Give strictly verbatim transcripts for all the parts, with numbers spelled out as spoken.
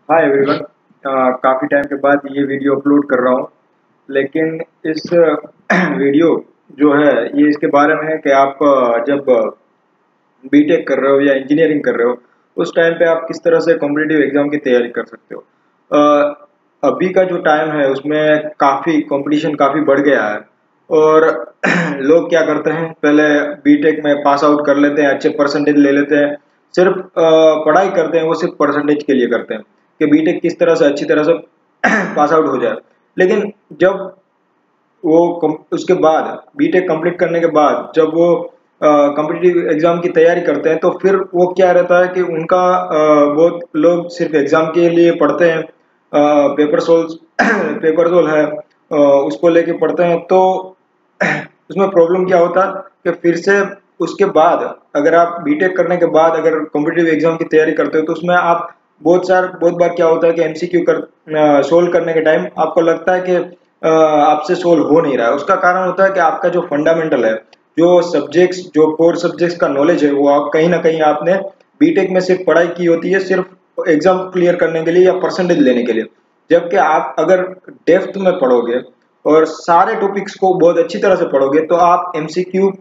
Hi everyone. काफ़ी time के बाद ये वीडियो अपलोड कर रहा हूँ, लेकिन इस वीडियो जो है ये इसके बारे में है कि आप अ, जब बीटेक कर रहे हो या इंजीनियरिंग कर रहे हो उस टाइम पे आप किस तरह से कॉम्पिटिटिव एग्ज़ाम की तैयारी कर सकते हो। अ, अभी का जो टाइम है उसमें काफ़ी कंपटीशन काफ़ी बढ़ गया है और लोग क्या करते हैं, पहले बीटेक में पास आउट कर लेते हैं, अच्छे परसेंटेज ले लेते हैं, सिर्फ अ, पढ़ाई करते हैं, वो सिर्फ परसेंटेज के लिए करते हैं कि बीटेक किस तरह से अच्छी तरह से पास आउट हो जाए। लेकिन जब वो कम, उसके बाद बीटेक कंप्लीट करने के बाद जब वो कॉम्पिटिटिव एग्जाम की तैयारी करते हैं तो फिर वो क्या रहता है कि उनका अ, बहुत लोग सिर्फ एग्जाम के लिए पढ़ते हैं, पेपर सोल्व पेपर सोल्व है अ, उसको लेके पढ़ते हैं। तो उसमें प्रॉब्लम क्या होता है कि फिर से उसके बाद अगर आप बीटेक करने के बाद अगर कॉम्पिटिटिव एग्जाम की तैयारी करते हो तो उसमें आप बहुत सार बहुत बार क्या होता है कि एमसीक्यू कर सोल्व करने के टाइम आपको लगता है कि अ, आपसे सोल्व हो नहीं रहा है। उसका कारण होता है कि आपका जो फंडामेंटल है, जो सब्जेक्ट्स जो कोर सब्जेक्ट्स का नॉलेज है, वो आप कहीं ना कहीं आपने बीटेक में सिर्फ पढ़ाई की होती है, सिर्फ एग्जाम क्लियर करने के लिए या परसेंटेज लेने के लिए। जबकि आप अगर डेप्थ में पढ़ोगे और सारे टॉपिक्स को बहुत अच्छी तरह से पढ़ोगे तो आप एमसीक्यू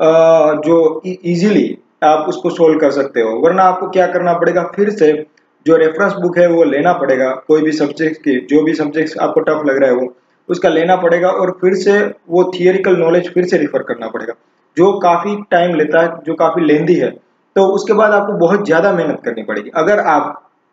जो इजीली आप उसको सोल्व कर सकते हो। वरना आपको क्या करना पड़ेगा, फिर से जो रेफरेंस बुक है वो लेना पड़ेगा, कोई भी सब्जेक्ट की जो भी सब्जेक्ट्स आपको टफ लग रहा है वो उसका लेना पड़ेगा और फिर से वो थियोरिकल नॉलेज फिर से रिफर करना पड़ेगा, जो काफ़ी टाइम लेता है, जो काफ़ी लेंदी है। तो उसके बाद आपको बहुत ज़्यादा मेहनत करनी पड़ेगी। अगर आप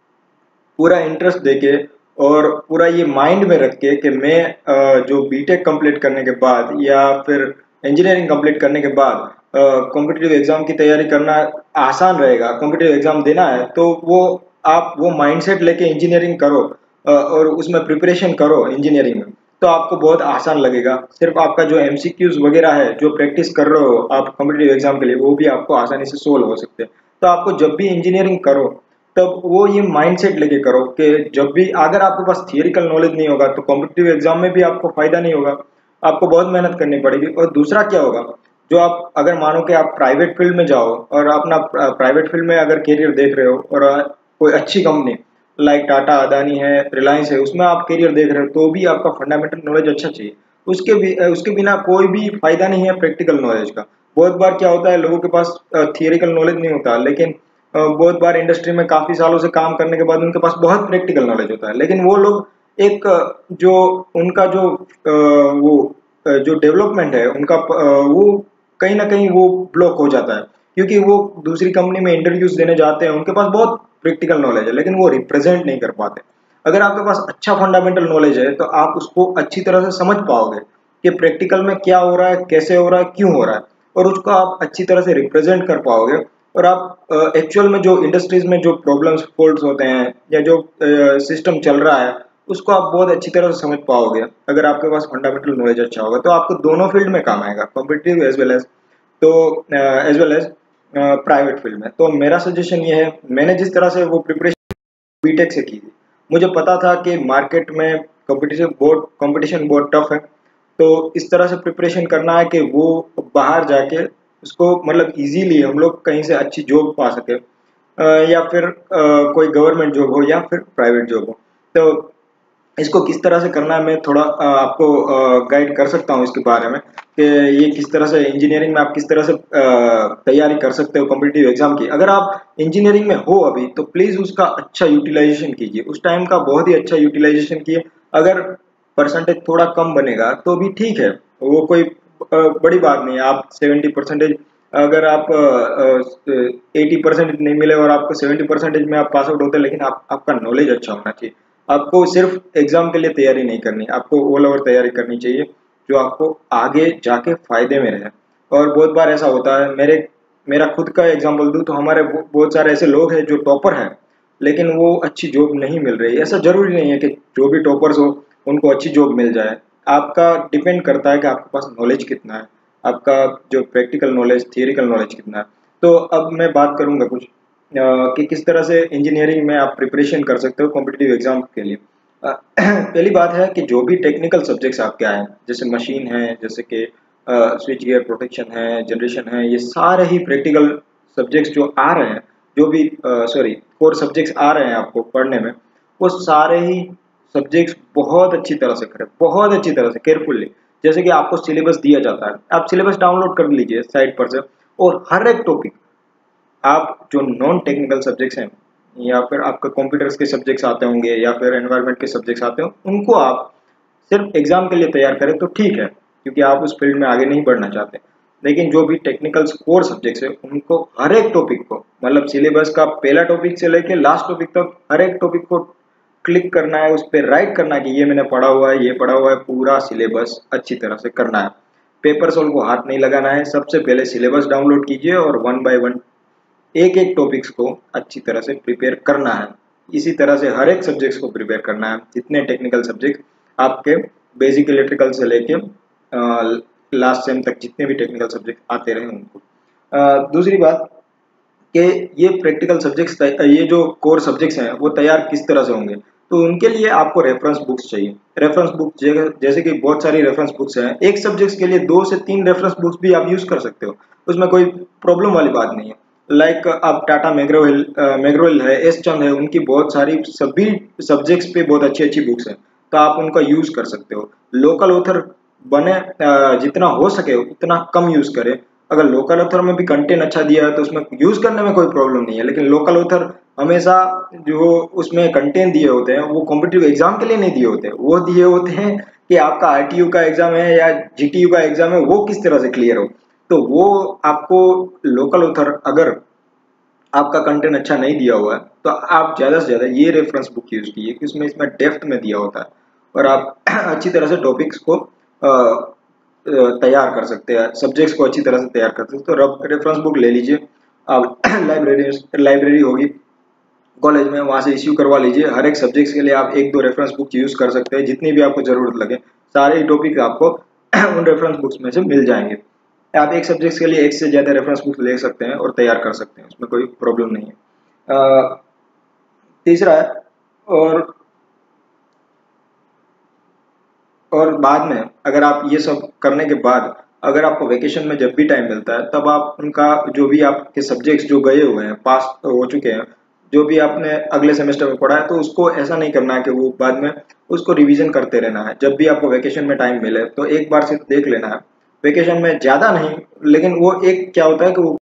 पूरा इंटरेस्ट देके और पूरा ये माइंड में रख के कि मैं अ, जो बीटेक कंप्लीट करने के बाद या फिर इंजीनियरिंग कंप्लीट करने के बाद कॉम्पिटिटिव एग्जाम की तैयारी करना आसान रहेगा, कॉम्पिटिटिव एग्जाम देना है, तो वो आप वो माइंडसेट लेके इंजीनियरिंग करो अ, और उसमें प्रिपरेशन करो इंजीनियरिंग में, तो आपको बहुत आसान लगेगा। सिर्फ आपका जो एमसीक्यूज वगैरह है जो प्रैक्टिस कर रहे हो आप कॉम्पिटिटिव एग्जाम के लिए, वो भी आपको आसानी से सोल्व हो सकते हैं। तो आपको जब भी इंजीनियरिंग करो तब वो ये माइंडसेट लेके करो कि जब भी अगर आपके पास थियरिकल नॉलेज नहीं होगा तो कॉम्पिटिटिव एग्जाम में भी आपको फायदा नहीं होगा, आपको बहुत मेहनत करनी पड़ेगी। और दूसरा क्या होगा, जो आप अगर मानो कि आप प्राइवेट फील्ड में जाओ और अपना प्राइवेट फील्ड में अगर करियर देख रहे हो और अ, कोई अच्छी कंपनी लाइक टाटा, अदानी है, रिलायंस है, उसमें आप करियर देख रहे हो तो भी आपका फंडामेंटल नॉलेज अच्छा चाहिए। उसके भी उसके बिना कोई भी फायदा नहीं है प्रैक्टिकल नॉलेज का। बहुत बार क्या होता है, लोगों के पास थियरिकल नॉलेज नहीं होता, लेकिन अ, बहुत बार इंडस्ट्री में काफी सालों से काम करने के बाद उनके पास बहुत प्रैक्टिकल नॉलेज होता है, लेकिन वो लोग एक अ, जो उनका जो अ, वो अ, जो डेवलपमेंट है उनका अ, वो कहीं ना कहीं वो ब्लॉक हो जाता है, क्योंकि वो दूसरी कंपनी में इंटरव्यूज देने जाते हैं, उनके पास बहुत प्रैक्टिकल नॉलेज है लेकिन वो रिप्रेजेंट नहीं कर पाते। अगर आपके पास अच्छा फंडामेंटल नॉलेज है तो आप उसको अच्छी तरह से समझ पाओगे कि प्रैक्टिकल में क्या हो रहा है, कैसे हो रहा है, क्यों हो रहा है, और उसको आप अच्छी तरह से रिप्रेजेंट कर पाओगे। और आप एक्चुअल में जो इंडस्ट्रीज में जो प्रॉब्लम्स फॉल्ट्स होते हैं या जो सिस्टम चल रहा है उसको आप बहुत अच्छी तरह से समझ पाओगे। अगर आपके पास फंडामेंटल नॉलेज अच्छा होगा तो आपको दोनों फील्ड में काम आएगा, कॉम्पिटिटिव एज वेल एज तो as well as private field में। तो मेरा सजेशन ये है, मैंने जिस तरह से वो प्रिपरेशन बीटेक से की थी, मुझे पता था कि मार्केट में कंपटीशन बहुत कंपटीशन बहुत टफ है। तो इस तरह से प्रिपरेशन करना है कि वो बाहर जाके उसको मतलब इजीली हम लोग कहीं से अच्छी जॉब पा सके, अ, या फिर अ, कोई गवर्नमेंट जॉब हो या फिर प्राइवेट जॉब हो। तो इसको किस तरह से करना है मैं थोड़ा अ, आपको गाइड कर सकता हूँ इसके बारे में कि ये किस तरह से इंजीनियरिंग में आप किस तरह से अ, तैयारी कर सकते हो कॉम्पिटिटिव एग्जाम की। अगर आप इंजीनियरिंग में हो अभी तो प्लीज उसका अच्छा यूटिलाइजेशन कीजिए, उस टाइम का बहुत ही अच्छा यूटिलाइजेशन कीजिए। अगर परसेंटेज थोड़ा कम बनेगा तो भी ठीक है, वो कोई अ, बड़ी बात नहीं है। आप सेवेंटी परसेंटेज अगर आप एटी परसेंटेज नहीं मिले और आपको सेवेंटी परसेंटेज में आप पास आउट होते हैं, लेकिन आप, आपका नॉलेज अच्छा होना चाहिए। आपको सिर्फ एग्जाम के लिए तैयारी नहीं करनी, आपको ऑल ओवर तैयारी करनी चाहिए जो आपको आगे जाके फायदे में रहे। और बहुत बार ऐसा होता है, मेरे मेरा खुद का एग्जांपल दूं तो हमारे बहुत सारे ऐसे लोग हैं जो टॉपर हैं लेकिन वो अच्छी जॉब नहीं मिल रही। ऐसा जरूरी नहीं है कि जो भी टॉपर्स हो उनको अच्छी जॉब मिल जाए, आपका डिपेंड करता है कि आपके पास नॉलेज कितना है, आपका जो प्रैक्टिकल नॉलेज, थियरिकल नॉलेज कितना है। तो अब मैं बात करूंगा कुछ अ, कि किस तरह से इंजीनियरिंग में आप प्रिपरेशन कर सकते हो कॉम्पिटिटिव एग्जाम के लिए। अ, पहली बात है कि जो भी टेक्निकल सब्जेक्ट्स आपके आए, जैसे मशीन है, जैसे कि स्विच गियर प्रोटेक्शन है, जनरेशन है, ये सारे ही प्रैक्टिकल सब्जेक्ट्स जो आ रहे हैं, जो भी सॉरी कोर सब्जेक्ट्स आ रहे हैं आपको पढ़ने में, वो सारे ही सब्जेक्ट्स बहुत अच्छी तरह से करें, बहुत अच्छी तरह से केयरफुल्ली। जैसे कि आपको सिलेबस दिया जाता है, आप सिलेबस डाउनलोड कर लीजिए साइट पर से, और हर एक टॉपिक आप जो नॉन टेक्निकल सब्जेक्ट्स हैं या फिर आपके कंप्यूटर्स के सब्जेक्ट्स आते होंगे या फिर एनवायरनमेंट के सब्जेक्ट्स आते हो, उनको आप सिर्फ एग्जाम के लिए तैयार करें तो ठीक है, क्योंकि आप उस फील्ड में आगे नहीं बढ़ना चाहते। लेकिन जो भी टेक्निकल कोर सब्जेक्ट्स है उनको हर एक टॉपिक को, मतलब सिलेबस का पहला टॉपिक से लेकर लास्ट टॉपिक तक हर एक टॉपिक को क्लिक करना है, उस पर राइट करना है कि ये मैंने पढ़ा हुआ है, ये पढ़ा हुआ है, पूरा सिलेबस अच्छी तरह से करना है। पेपर सॉल्व को हाथ नहीं लगाना है, सबसे पहले सिलेबस डाउनलोड कीजिए और वन बाय वन एक एक टॉपिक्स को अच्छी तरह से प्रिपेयर करना है। इसी तरह से हर एक सब्जेक्ट्स को प्रिपेयर करना है, जितने टेक्निकल सब्जेक्ट आपके बेसिक इलेक्ट्रिकल से लेके लास्ट सेम तक जितने भी टेक्निकल सब्जेक्ट आते रहे उनको। आ, दूसरी बात कि ये प्रैक्टिकल सब्जेक्ट्स, ये जो कोर सब्जेक्ट्स हैं वो तैयार किस तरह से होंगे, तो उनके लिए आपको रेफरेंस बुक्स चाहिए। रेफरेंस बुक जैसे कि बहुत सारी रेफरेंस बुक्स हैं, एक सब्जेक्ट्स के लिए दो से तीन रेफरेंस बुक्स भी आप यूज कर सकते हो, उसमें कोई प्रॉब्लम वाली बात नहीं है। लाइक like, आप टाटा मैग्रोवेल मैग्रोवेल है, एस चंद है, उनकी बहुत सारी सभी सब्जेक्ट्स पे बहुत अच्छी अच्छी बुक्स हैं, तो आप उनका यूज कर सकते हो। लोकल ऑथर बने, जितना हो सके उतना कम यूज करें। अगर लोकल ऑथर में भी कंटेंट अच्छा दिया है तो उसमें यूज करने में कोई प्रॉब्लम नहीं है, लेकिन लोकल ऑथर हमेशा जो उसमें कंटेंट दिए होते हैं वो कॉम्पिटिटिव एग्जाम के लिए नहीं दिए होते, वो दिए होते हैं कि आपका आरटीयू का एग्जाम है या जीटीयू का एग्जाम है वो किस तरह से क्लियर हो। तो वो आपको लोकल ऑथर अगर आपका कंटेंट अच्छा नहीं दिया हुआ है तो आप ज़्यादा से ज़्यादा ये रेफरेंस बुक यूज़ कीजिए कि उसमें इसमें डेप्थ में दिया होता है और आप अच्छी तरह से टॉपिक्स को तैयार कर सकते हैं, सब्जेक्ट्स को अच्छी तरह से तैयार कर सकते हैं। तो रेफरेंस बुक ले लीजिए, आप लाइब्रेरी लाइब्रेरी होगी कॉलेज में, वहाँ से इश्यू करवा लीजिए। हर एक सब्जेक्ट्स के लिए आप एक दो रेफरेंस बुक यूज़ कर सकते हैं, जितनी भी आपको ज़रूरत लगे सारे टॉपिक आपको उन रेफरेंस बुक्स में से मिल जाएंगे। आप एक सब्जेक्ट के लिए एक से ज़्यादा रेफरेंस बुक ले सकते हैं और तैयार कर सकते हैं, उसमें कोई प्रॉब्लम नहीं है। आ, तीसरा है, और और बाद में अगर आप ये सब करने के बाद अगर आपको वेकेशन में जब भी टाइम मिलता है तब आप उनका जो भी आपके सब्जेक्ट्स जो गए हुए हैं, पास हो चुके हैं, जो भी आपने अगले सेमेस्टर में पढ़ा है, तो उसको ऐसा नहीं करना है कि वो बाद में उसको रिवीजन करते रहना है। जब भी आपको वेकेशन में टाइम मिले तो एक बार सिर्फ देख लेना है, वेकेशन में ज़्यादा नहीं, लेकिन वो एक क्या होता है कि वो